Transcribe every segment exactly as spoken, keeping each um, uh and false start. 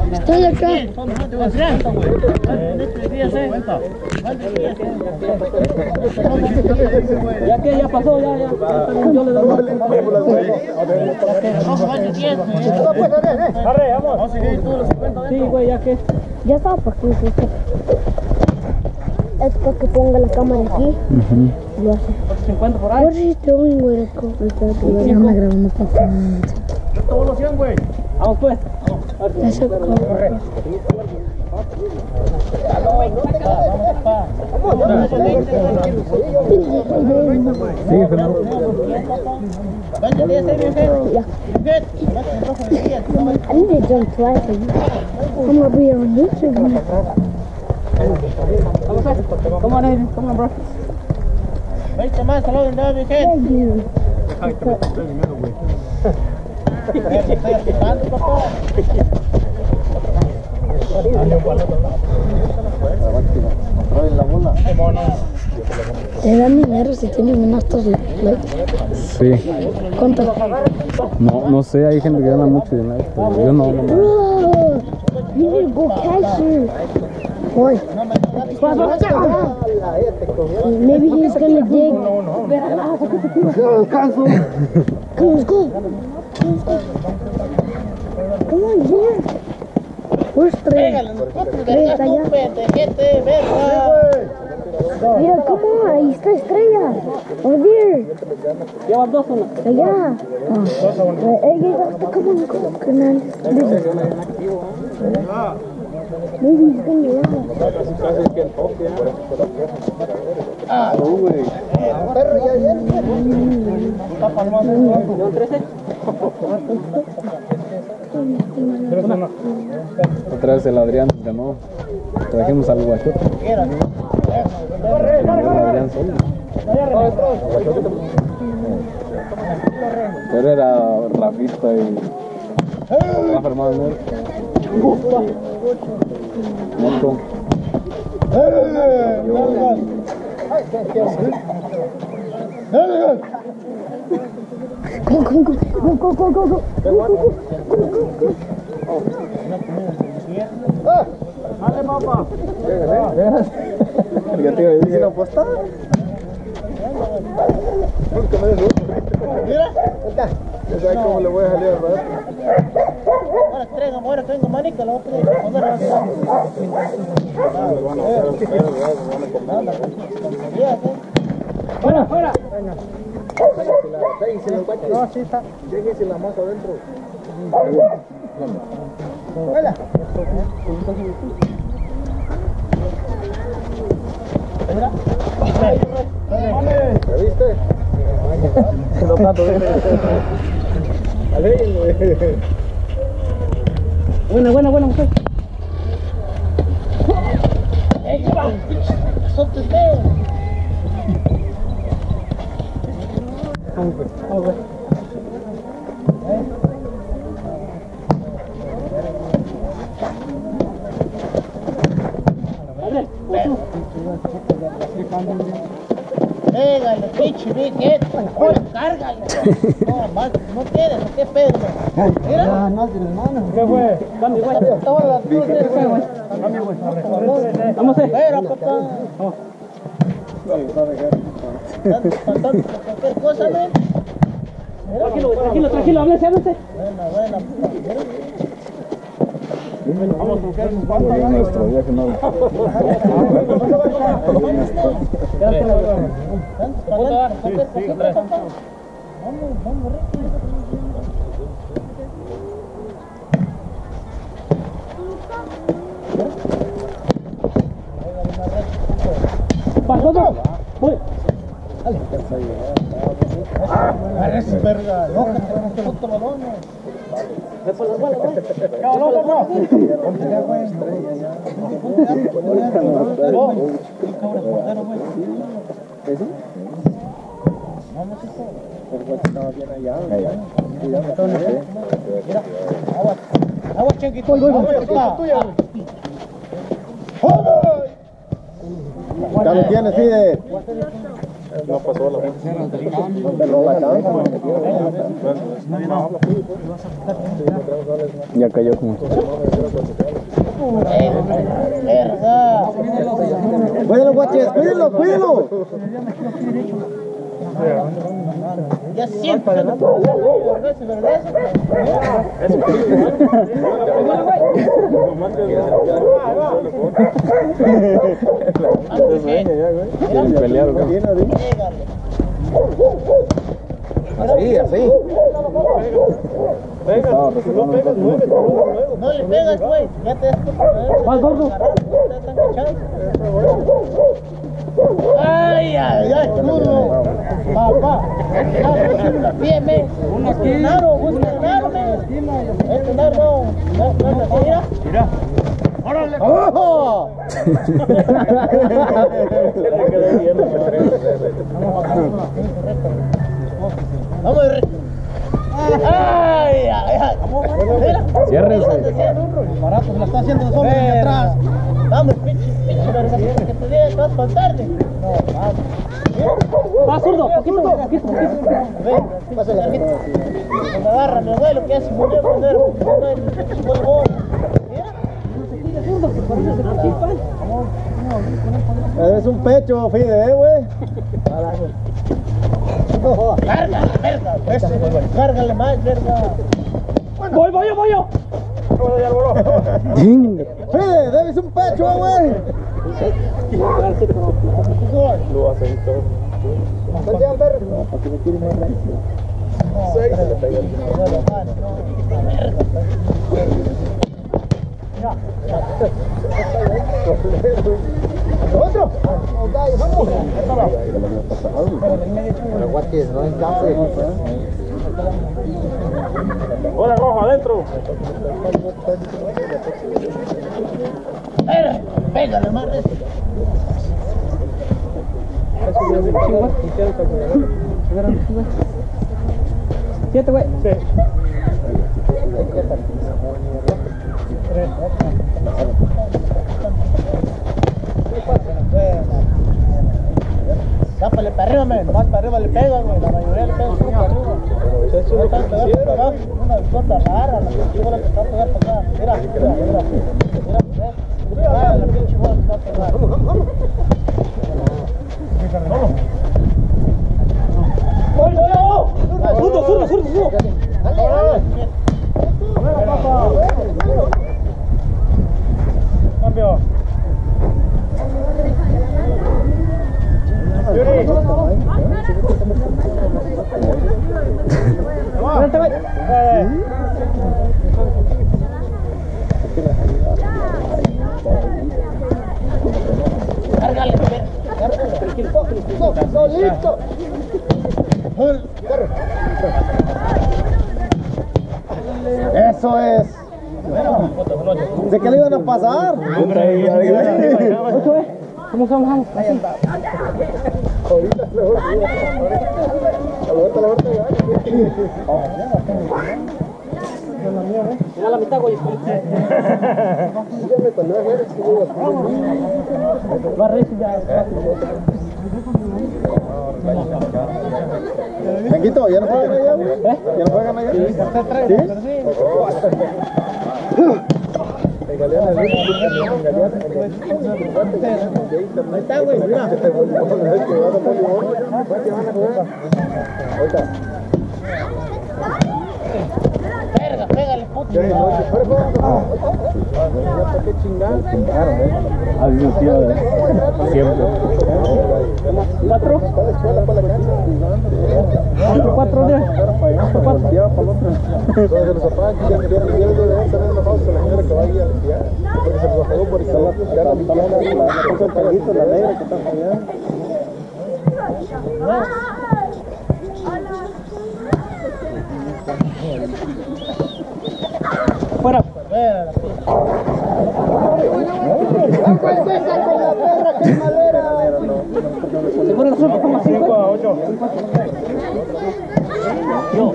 Estoy acá. Ya que ya pasó, ya, ya. Yo le doy. Vamos a seguir todos los cincuenta. Sí, güey, ya que. Ya estaba para que se es para que ponga la cámara aquí. Uh-huh. Lo hace. cincuenta por ahí. What are you doing, güey? Ya me grabando para todos los cien, güey. Vamos pues. Eso corre. Sigue, Fernando. I need to jump twice. I'm gonna be on YouTube. Come on, Aiden. Come on, bro. Thank you. ¿Te dan dinero si tienes menos likes? Sí. ¿Cuánto? No, no sé, hay gente que gana mucho dinero, pero yo no. no, no. Bro, you need to go cashier. Boy. Maybe he's gonna dig. Come, let's go. Let's go. Come on, here. Where's three? Three está allá. Yeah, come on, ahí está Estrella. Over there. Llevan dos uno. Allá. Oh. Hey, come on, come on. Come on. Maybe he's gonna run. Ah, güey. Perro, ya viene. Otra vez el Adrián ganó. Trajimos al Guachote. El Adrián solo. Pero era Rafita y Rafa hermano. Moto. Go, go, go, go, go, go, go, go. Dale, papá. Ya te iba a decir una apuesta. Mira, acá. ¿Sabes cómo le voy a salir al rato? Ahora traiga, ahora tengo manica, la otra. Fuera, fuera. No, sí está. Déjese la masa adentro. Hola. ¿Me viste? No tanto, Buena, buena, buena, mujer. Vamos, pues, vamos, pues. Pégale, pinche Big Ed, cárgale. No, más, no quieres, ¿qué pedo? Mira. No, hermano. ¿Qué fue? Cambio, güey. Cambio, güey. Vamos a ver. Papá. Cualquier cosa, ¿ven? Tranquilo, tranquilo, tranquilo, háblese, háblese. Buena, buena. Vamos a buscar un cuarto. Nuestro viaje no. Vamos, vamos, ¿Pasó? Voy. Dale. Parece verga. No, que tenemos que otro balón. Ve por las bolas, güey. No, no, no. Ponte ya, güey. Ponte ya, ponte ya. No. El cabrón portero, güey. ¿Eso? Vamos, hijo. El coche estaba bien allá. Mira, agua. Agua, chiquito. Ya lo tienes, Fide. No pasó la Ya cayó como. Cuídalo, guaches, cuídalo, cuídalo. Ya siempre. El peleado, ¿qué? Así, así. Estaba reservando un poco. No le pegas, güey. Ya te Más gordo. Ay, ay, ay, chulo. Papá. Pídeme. Una aquí. Claro, buscarme. Este nardo. Mira. Mira. ¡Órale! ¡Oh! Vamos, ay, ay, ay. Mira. Ciérrense. Barato, se la está haciendo de sombra de atrás. Vamos, pinche, pinche, verga, que te diga que vas a faltarle. No, vamos. Va, zurdo, poquito, poquito, poquito. Ven, pásale, aquí. Cuando agarra mi abuelo que hace murió cuando era cuando era el polvo. Mira. Es un pecho, Fide, eh, güey. Cárgale, verga, pues, cárgale más, verga. Voy, voy, voy yo. Fide, debes un pecho, güey. Lo hace todo. Otro. Pero guaches, no encaje. Hola, rojo, adentro. Verga, pégale más. Siete, güey. Sí. Dápale para arriba, men. Más para arriba le pega, güey. La mayoría le pega solo para arriba. No están pegando para acá. Una cosa rara, la pinche bola que está pegando para acá. Mira, mira, mira. Mira, ves. Mira, la pinche bola que está pegando. Zurdo, zurdo, zurdo, zurdo. Cambio. Yuri. Vente, güey. Cárgale, Solito. Eso es. ¿De qué le iban a pasar? Ocho, eh. ¿Cómo estamos? Vamos. Ahorita la vuelta, la vuelta, Mira la mitad, güey. dígame cuando veas Va a recibir. Menguito, ¿ya no juegan allá, güey? ¿Eh? ¿Ya no juegan allá? ¿Sí? Ahí está, güey, mira. Verga, pégale, puto. Así se tira siempre. Cuatro. Cuatro, cuatro, diez. Cuatro, cuatro. Lleva para el otro. Entonces se los apagan, que ya deben tener una pausa la señora que va a guiar. Porque se los apagó por instalar la mitad de la cosa del carguito, la negra que está allá. Fuera. Seguro nosotros como cinco a ocho. Yo.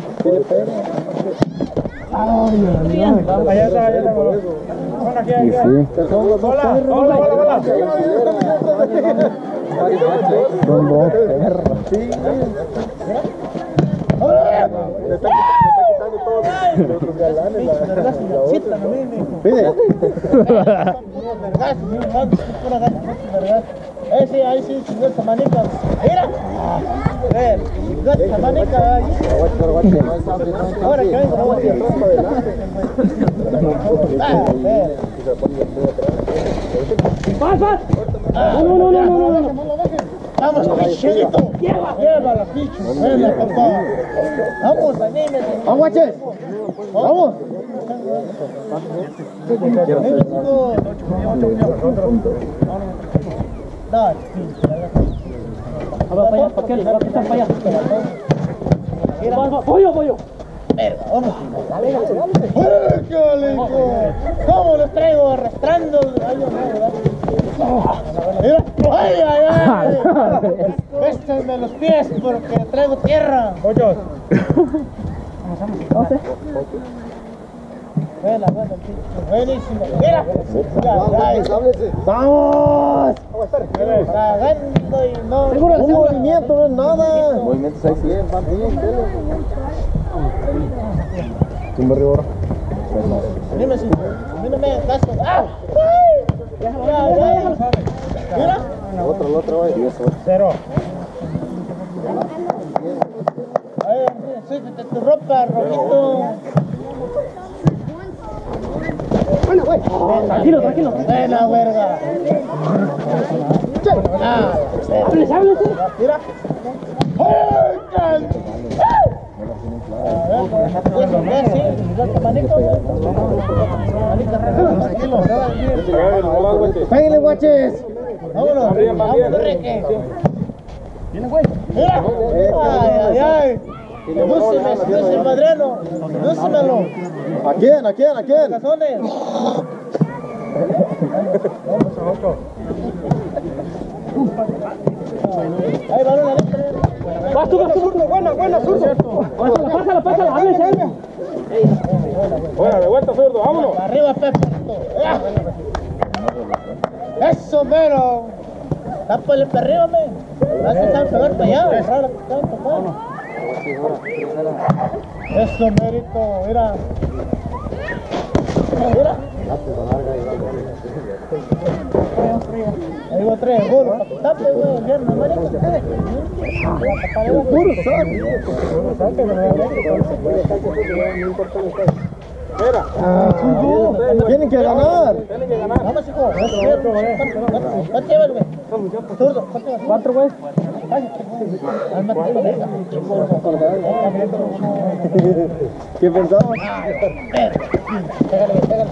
Allá está, allá está. Y sí. Hola, hola, hola, hola. Son dos perros. Sí. Le está, le está quitando todos los, los galanes. La, la, la otra. Pide. Eh, sí, ahí sí, chingó esta manica. Mira. Ver, chingó esta manica ahí. Ahora que vengo, voy a ir atrás para adelante. Ah, ver. ¡Vas, vas! No, no, no, no, no, no. Vamos, pichito. Llévala, picho. Venga, papá. Vamos, anímese. Vamos, guaches. Vamos. No, A ver, para allá, para aquel, para que están para allá. Mira, pollo, pollo. verga, vamos. Dale, dale, dale. ¡Échale, hijo! ¿Cómo los traigo arrastrando? Ay, no, ¿verdad? Mira, ay, ay, ay. Péstenme los pies porque traigo tierra. Ocho. No sé. Buena, buena, buenísimo. Mira. ¡Vamos! Cagando y no. Un movimiento no es nada. Movimientos hay cien, van bien, Tumba rigor. Dime si a mí no me hagan caso. ¡Ah! Ya, ya, ya. Mira. La otra, la otra, va. Cero. Ay, suéltate tu ropa, rojito. Bueno, güey. Tranquilo, tranquilo. Buena, verga. Ah, Háblese, háblese. mira. ¡Ay, can! ¡Pégale, guaches! Vámonos, vámonos, Reque. Mira. Ay, ay, ay. Sedúceme, sedúceme, padrino. Sedúcemelo. ¿A quién? ¿A quién? ¿A quién? Cazones. Ahí va una letra. Vas tú, vas tú. Buena, buena, zurdo. Pásala, pásala, pásala. Háblese, háblese. Buena, de vuelta, zurdo, vámonos. Arriba, Pepe. Eso, mero. Tápale para arriba, men. Vas a estar pegar para allá. Rara, tanto, mano. Eso, merito. Mira. Mira. Ahí va tres, gol. Tape, güey. Bien, marico. Puro saco. Mira. Tienen que ganar. Tienen que ganar. Vamos, hijo. ¿Cuánto llevas, güey? Zurdo, ¿cuánto llevas? Cuatro, güey. ¿Qué pensamos? Pégale, pégale.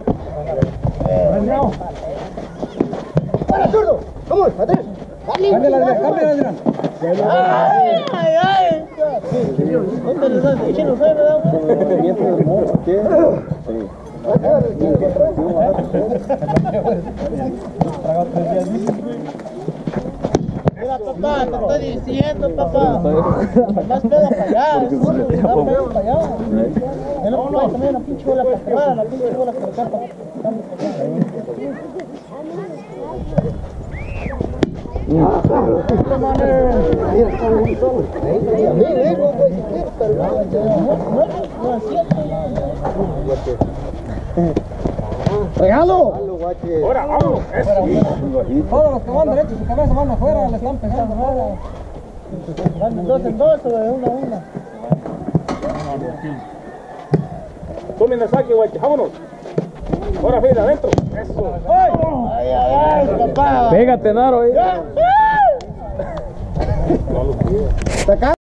¡Para, zurdo! ¡Vamos! ¡Atrás! ¡Cámbiala, Adrián! ¡Cámbiala, Adrián! ¡Ay, ay, ay! ¿Dónde les das de chino? ¿Sabes, verdad? Movimiento del modo. ¿Qué? Sí. Mira, papá, te estoy diciendo, papá. Más pega para allá, es duro, más pega para allá. Ya no puedes comer la pinche bola para cerrar, la pinche bola para acá. ¡Regalo! Ahora, vámonos. Todos los que van derechos su cabeza van afuera, le están pegando. Van dos en dos o de uno a uno. Tomen el saque, guache, vámonos. Ahora, fíjate, adentro. Eso. ¡Ay, ay, ay, papá! Pégate, Naro, eh. ¡Ah! ¡Saca!